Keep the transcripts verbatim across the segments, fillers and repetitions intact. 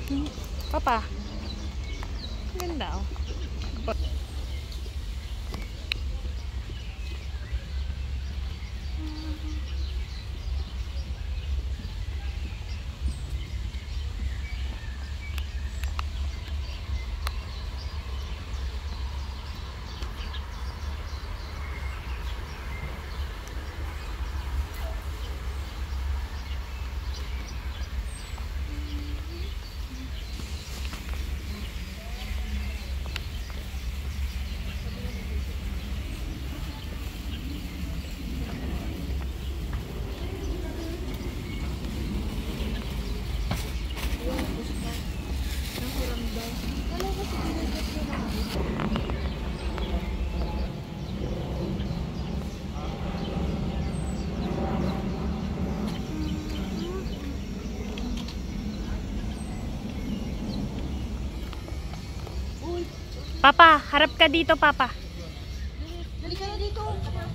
Papa. Ganda oh. Papa, harap ka dito, Papa. Dali ka na dito.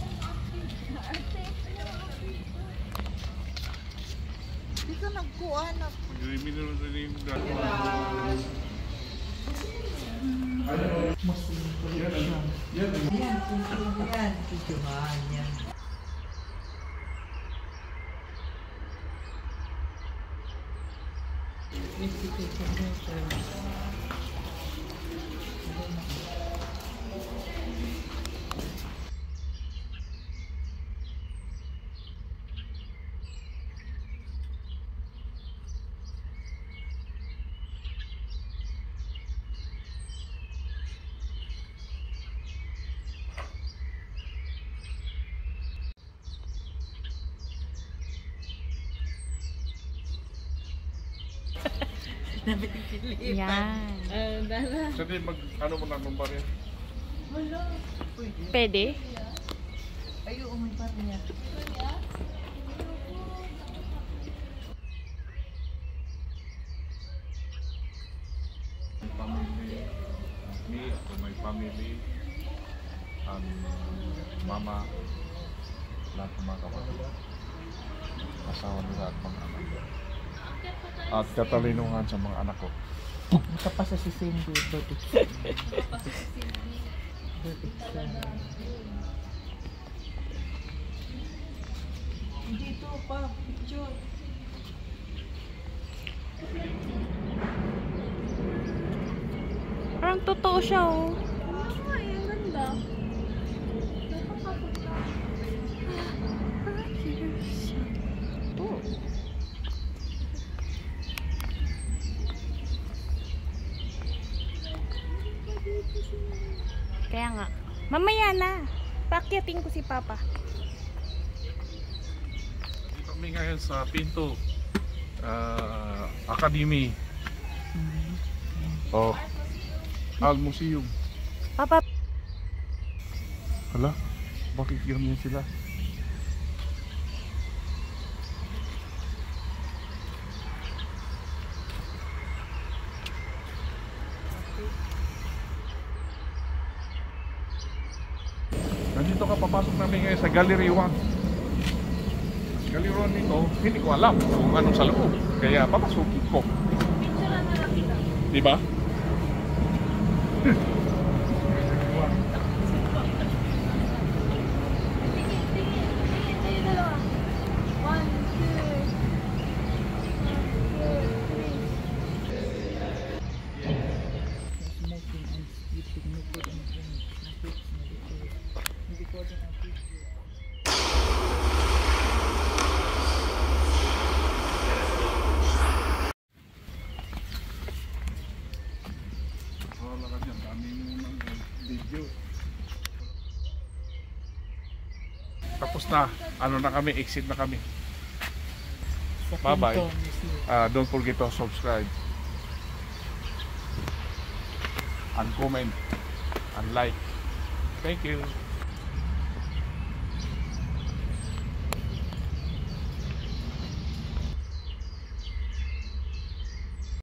Hindi ka nagkuhan ako. Yan, yan, yan. Tujuhan yan. Yan. Uh, dala. Sige, mag, ano mo na kumpare? Wala. Pwede? Ayaw, may pare niya. May family, me, ako may family, ang mama, lahat ng mga kapatid, asawa nila at mga anak. At katalinungan sa mga anak ko. Nakapasa si Cindy, but it's but it's dito pa, picture. Parang totoo siya oh. Oo, ay, ang ganda. Nakakapagod. Oh. Kaya nga. Mamaya na. Paakyatin ko si Papa. Dito kami ngayon sa Pinto uh, Academy o Art Museum. Papa. Hala, bakit ganyan sila? Nandito ka, papasok namin ngayon sa Gallery one. Gallery one nito, hindi ko alam kung anong sa loob. Kaya papasukin ko. Diba? Tapos na, ano na kami, exit na kami. Bye bye. Uh, don't forget to subscribe and comment and like. Thank you.